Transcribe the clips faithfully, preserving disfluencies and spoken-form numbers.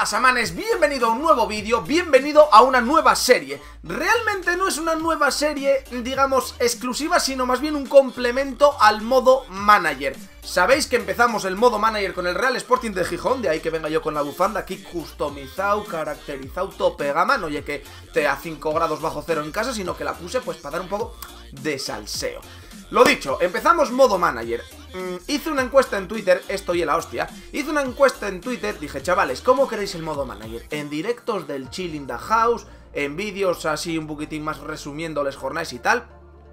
pasa, manes? Bienvenido a un nuevo vídeo, bienvenido a una nueva serie. Realmente no es una nueva serie, digamos, exclusiva, sino más bien un complemento al modo manager. Sabéis que empezamos el modo manager con el Real Sporting de Gijón, de ahí que venga yo con la bufanda aquí customizado, caracterizado, tope gama. No oye que te a cinco grados bajo cero en casa, sino que la puse pues para dar un poco de salseo. Lo dicho, empezamos modo manager. Mm, hice una encuesta en Twitter, estoy en la hostia. Hice una encuesta en Twitter, dije, chavales, ¿cómo queréis el modo manager? ¿En directos del Chill in the House? ¿En vídeos así un poquitín más resumiéndoles jornadas y tal?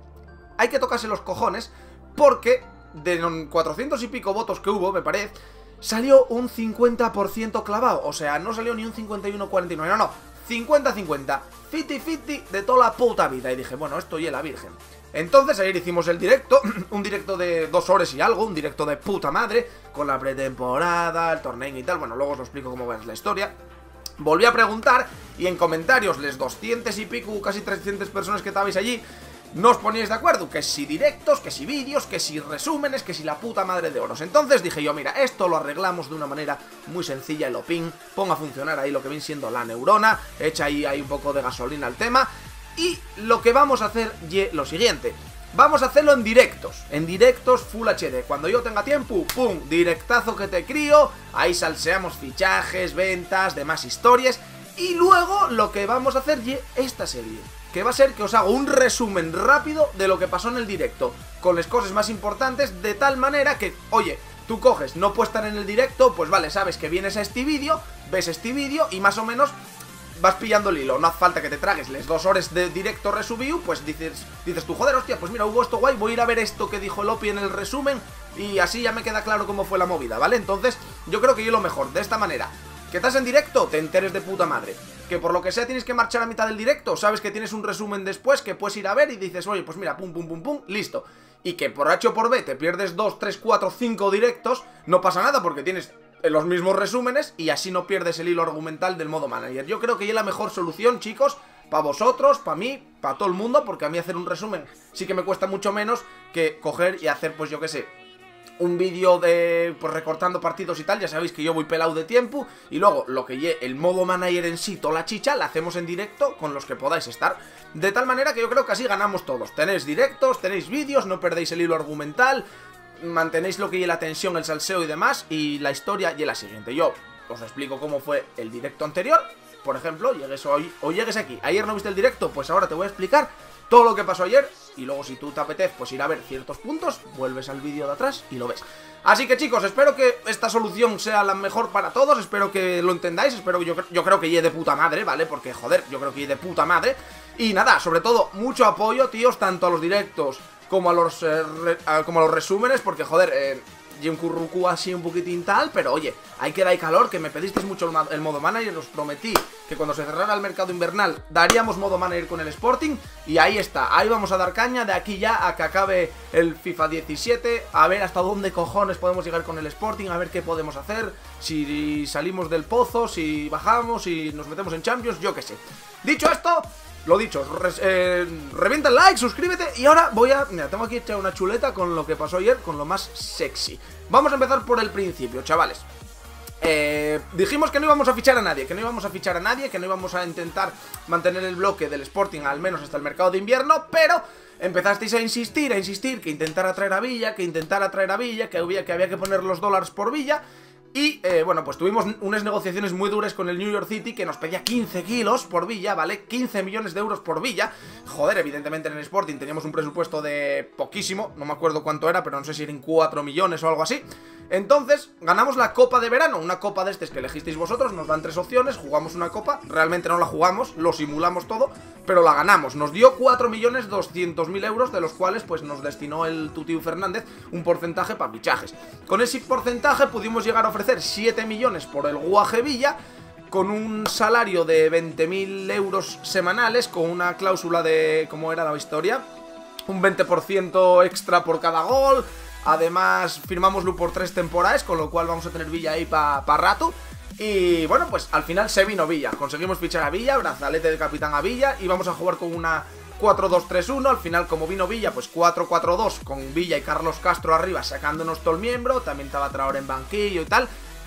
Hay que tocarse los cojones, porque de cuatrocientos y pico votos que hubo, me parece, salió un cincuenta por ciento clavado. O sea, no salió ni un cincuenta y uno cuarenta y nueve, no, no, cincuenta cincuenta, cincuenta cincuenta de toda la puta vida. Y dije, bueno, esto y la virgen. Entonces ayer hicimos el directo, un directo de dos horas y algo, un directo de puta madre, con la pretemporada, el torneo y tal. Bueno, luego os lo explico cómo va la historia. Volví a preguntar y en comentarios, les doscientos y pico, casi trescientas personas que estabais allí, no os poníais de acuerdo, que si directos, que si vídeos, que si resúmenes, que si la puta madre de oros. Entonces dije yo, mira, esto lo arreglamos de una manera muy sencilla, el OPIN, ponga a funcionar ahí lo que viene siendo la neurona, echa ahí, ahí un poco de gasolina al tema. Y lo que vamos a hacer es lo siguiente, vamos a hacerlo en directos, en directos Full H D, cuando yo tenga tiempo, pum, directazo que te crío, ahí salseamos fichajes, ventas, demás historias, y luego lo que vamos a hacer es esta serie, que va a ser que os hago un resumen rápido de lo que pasó en el directo, con las cosas más importantes, de tal manera que, oye, tú coges, no puedes estar en el directo, pues vale, sabes que vienes a este vídeo, ves este vídeo y más o menos vas pillando el hilo, no hace falta que te tragues las dos horas de directo resubido, pues dices, dices tú, joder, hostia, pues mira, hubo esto guay, voy a ir a ver esto que dijo el Opi en el resumen y así ya me queda claro cómo fue la movida, ¿vale? Entonces, yo creo que yo lo mejor, de esta manera, que estás en directo, te enteres de puta madre, que por lo que sea tienes que marchar a mitad del directo, sabes que tienes un resumen después que puedes ir a ver y dices, oye, pues mira, pum, pum, pum, pum, listo. Y que por H o por B te pierdes dos, tres, cuatro, cinco directos, no pasa nada porque tienes los mismos resúmenes y así no pierdes el hilo argumental del modo manager. Yo creo que ya es la mejor solución, chicos, para vosotros, para mí, para todo el mundo, porque a mí hacer un resumen sí que me cuesta mucho menos que coger y hacer, pues yo qué sé, un vídeo de, pues recortando partidos y tal. Ya sabéis que yo voy pelado de tiempo. Y luego, lo que lleve el modo manager en sí, toda la chicha, la hacemos en directo con los que podáis estar. De tal manera que yo creo que así ganamos todos. Tenéis directos, tenéis vídeos, no perdéis el hilo argumental, mantenéis lo que lleve la tensión, el salseo y demás. Y la historia y la siguiente. Yo os explico cómo fue el directo anterior. Por ejemplo, llegues hoy o llegues aquí. Ayer no viste el directo, pues ahora te voy a explicar todo lo que pasó ayer. Y luego si tú te apetece pues ir a ver ciertos puntos, vuelves al vídeo de atrás y lo ves. Así que chicos, espero que esta solución sea la mejor para todos. Espero que lo entendáis, espero que yo, yo creo que llegue de puta madre, ¿vale? Porque joder, yo creo que llegue de puta madre. Y nada, sobre todo, mucho apoyo, tíos, tanto a los directos como a los, eh, re, a, como a los resúmenes. Porque joder, eh, y un currucú así un poquitín tal, pero oye, hay que dar calor, que me pedisteis mucho el, el modo manager. Os prometí que cuando se cerrara el mercado invernal daríamos modo manager con el Sporting, y ahí está, ahí vamos a dar caña de aquí ya a que acabe el FIFA diecisiete, a ver hasta dónde cojones podemos llegar con el Sporting, a ver qué podemos hacer, si salimos del pozo, si bajamos, si nos metemos en Champions, yo qué sé. Dicho esto, lo dicho, re, eh, revienta el like, suscríbete. Y ahora voy a... Mira, tengo aquí hecha una chuleta con lo que pasó ayer, con lo más sexy. Vamos a empezar por el principio, chavales. Eh, dijimos que no íbamos a fichar a nadie, que no íbamos a fichar a nadie, que no íbamos a intentar mantener el bloque del Sporting al menos hasta el mercado de invierno, pero empezasteis a insistir, a insistir, que intentara traer a Villa, que intentara traer a Villa, que había que, había que poner los dólares por Villa. Y, eh, bueno, pues tuvimos unas negociaciones muy duras con el New York City, que nos pedía quince kilos por Villa, ¿vale? quince millones de euros por Villa. Joder, evidentemente en el Sporting teníamos un presupuesto de poquísimo, no me acuerdo cuánto era, pero no sé si eran cuatro millones o algo así. Entonces, ganamos la Copa de Verano, una copa de estos que elegisteis vosotros, nos dan tres opciones, jugamos una copa, realmente no la jugamos, lo simulamos todo, pero la ganamos. Nos dio cuatro millones doscientos mil euros, de los cuales pues nos destinó el Tutiu Fernández un porcentaje para fichajes. Con ese porcentaje pudimos llegar a ofrecer siete millones por el Guaje Villa, con un salario de veinte mil euros semanales, con una cláusula de... ¿cómo era la historia? Un veinte por ciento extra por cada gol. Además, firmámoslo por tres temporadas, con lo cual vamos a tener Villa ahí para pa rato. Y bueno, pues al final se vino Villa. Conseguimos fichar a Villa, brazalete de capitán a Villa, y vamos a jugar con una cuatro dos tres uno. Al final, como vino Villa, pues cuatro cuatro dos, con Villa y Carlos Castro arriba sacándonos todo el miembro. También estaba Traoré en banquillo y tal.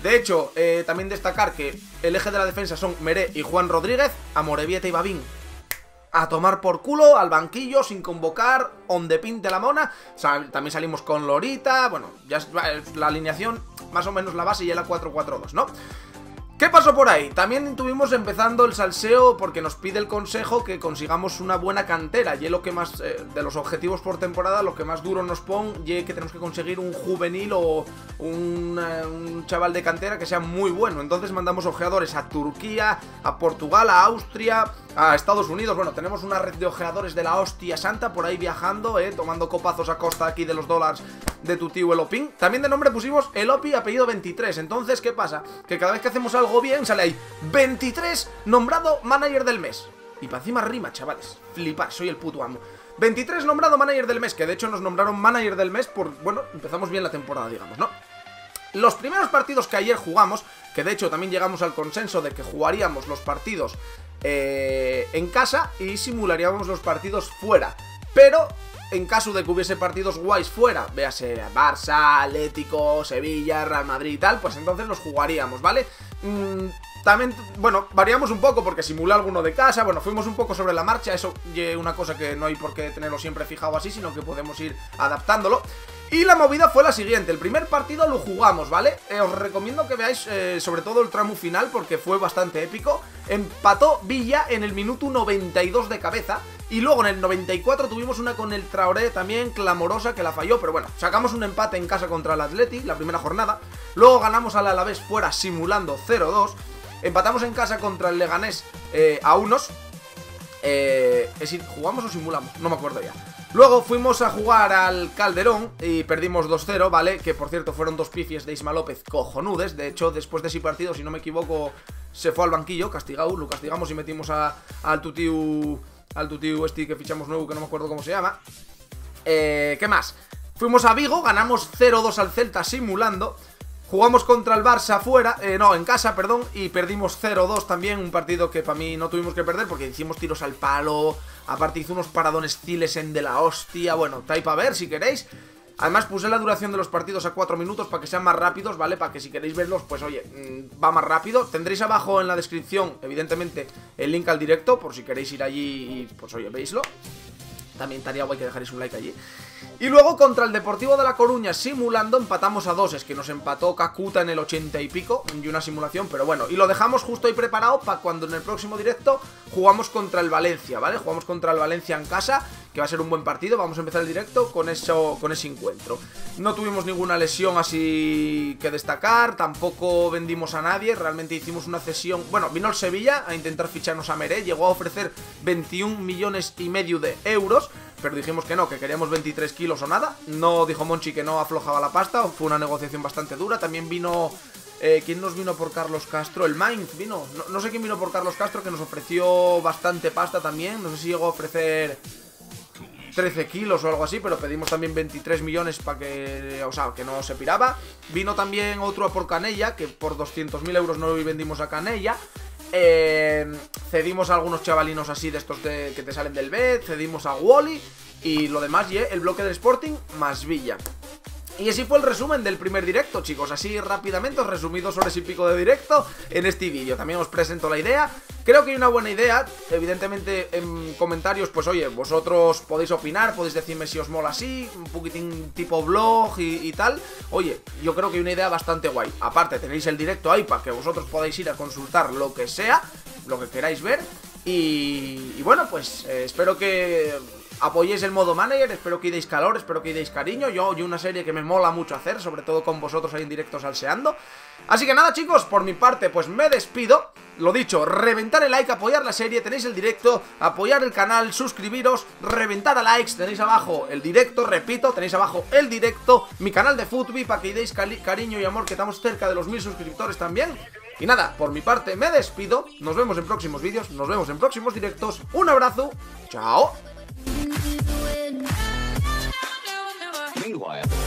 De hecho, eh, también destacar que el eje de la defensa son Meré y Juan Rodríguez, Amorebieta y Babín a tomar por culo, al banquillo, sin convocar, onde pinte la mona. O sea, también salimos con Lorita. Bueno, ya es la alineación, más o menos la base y la cuatro cuatro dos, ¿no? ¿Qué pasó por ahí? También tuvimos empezando el salseo porque nos pide el consejo que consigamos una buena cantera. Y es lo que más, eh, de los objetivos por temporada, lo que más duro nos pone, y que tenemos que conseguir un juvenil o un, eh, un chaval de cantera que sea muy bueno. Entonces mandamos ojeadores a Turquía, a Portugal, a Austria, a Estados Unidos. Bueno, tenemos una red de ojeadores de la hostia santa por ahí viajando, eh, tomando copazos a costa aquí de los dólares de tu tío Elopin. También de nombre pusimos Elopi, apellido veintitrés. Entonces, ¿qué pasa? Que cada vez que hacemos algo bien, sale ahí veintitrés nombrado manager del mes. Y para encima rima, chavales. Flipar, soy el puto amo. veintitrés nombrado manager del mes, que de hecho nos nombraron manager del mes por, bueno, empezamos bien la temporada, digamos, ¿no? Los primeros partidos que ayer jugamos, que de hecho también llegamos al consenso de que jugaríamos los partidos eh, en casa y simularíamos los partidos fuera. Pero en caso de que hubiese partidos guays fuera, véase Barça, Atlético, Sevilla, Real Madrid y tal, pues entonces los jugaríamos, ¿vale? Mm, también, bueno, variamos un poco porque simula alguno de casa. Bueno, fuimos un poco sobre la marcha. Eso es una cosa que no hay por qué tenerlo siempre fijado así, sino que podemos ir adaptándolo. Y la movida fue la siguiente: el primer partido lo jugamos, ¿vale? Eh, os recomiendo que veáis eh, sobre todo el tramo final porque fue bastante épico. Empató Villa en el minuto noventa y dos de cabeza. Y luego en el noventa y cuatro tuvimos una con el Traoré también clamorosa que la falló. Pero bueno, sacamos un empate en casa contra el Atleti, la primera jornada. Luego ganamos al Alavés fuera simulando cero dos. Empatamos en casa contra el Leganés eh, a unos. Eh, es decir, ¿jugamos o simulamos? No me acuerdo ya. Luego fuimos a jugar al Calderón y perdimos dos cero, ¿vale? Que por cierto fueron dos pifies de Isma López cojonudes. De hecho, después de ese partido, si no me equivoco, se fue al banquillo, castigado. Lo castigamos y metimos a, al tutiu, al tutiu este que fichamos nuevo, que no me acuerdo cómo se llama. Eh, ¿Qué más? Fuimos a Vigo, ganamos cero dos al Celta simulando. Jugamos contra el Barça fuera, eh, no, en casa, perdón, y perdimos cero dos también, un partido que para mí no tuvimos que perder porque hicimos tiros al palo, aparte hizo unos paradones ciles en de la hostia, bueno, está ahí para ver si queréis. Además puse la duración de los partidos a cuatro minutos para que sean más rápidos, ¿vale? Para que si queréis verlos, pues oye, va más rápido. Tendréis abajo en la descripción, evidentemente, el link al directo, por si queréis ir allí y, pues oye, veislo. También estaría guay que dejaréis un like allí. Y luego contra el Deportivo de La Coruña simulando empatamos a dos. Es que nos empató Kakuta en el ochenta y pico y una simulación, pero bueno. Y lo dejamos justo ahí preparado para cuando en el próximo directo jugamos contra el Valencia, ¿vale? Jugamos contra el Valencia en casa, que va a ser un buen partido. Vamos a empezar el directo con, eso, con ese encuentro. No tuvimos ninguna lesión así que destacar, tampoco vendimos a nadie. Realmente hicimos una cesión. Bueno, vino el Sevilla a intentar ficharnos a Meré. Llegó a ofrecer veintiún millones y medio de euros, pero dijimos que no, que queríamos veintitrés kilos o nada. No, dijo Monchi que no aflojaba la pasta. Fue una negociación bastante dura. También vino... Eh, ¿Quién nos vino por Carlos Castro? El Mainz vino. No, no sé quién vino por Carlos Castro, que nos ofreció bastante pasta también. No sé si llegó a ofrecer trece kilos o algo así, pero pedimos también veintitrés millones para que... O sea, que no se piraba. Vino también otro a por Canella, que por doscientos mil euros no vendimos a Canella. Eh, cedimos a algunos chavalinos así de estos de, que te salen del B E D. Cedimos a Wally. Y lo demás, y el bloque del Sporting más Villa. Y así fue el resumen del primer directo, chicos. Así rápidamente os resumí dos horas y pico de directo en este vídeo. También os presento la idea. Creo que hay una buena idea. Evidentemente en comentarios, pues oye, vosotros podéis opinar, podéis decirme si os mola así, un poquitín tipo vlog y, y tal. Oye, yo creo que hay una idea bastante guay. Aparte tenéis el directo ahí para que vosotros podáis ir a consultar lo que sea, lo que queráis ver. Y, y bueno, pues eh, espero que apoyéis el modo manager, espero que deis calor, espero que deis cariño. Yo, yo una serie que me mola mucho hacer, sobre todo con vosotros ahí en directo salseando. Así que nada, chicos, por mi parte pues me despido. Lo dicho, reventar el like, apoyar la serie, tenéis el directo, apoyar el canal, suscribiros, reventar a likes, tenéis abajo el directo, repito, tenéis abajo el directo, mi canal de Futbi para que deis cariño y amor, que estamos cerca de los mil suscriptores también. Y nada, por mi parte me despido, nos vemos en próximos vídeos, nos vemos en próximos directos, un abrazo, chao. Meanwhile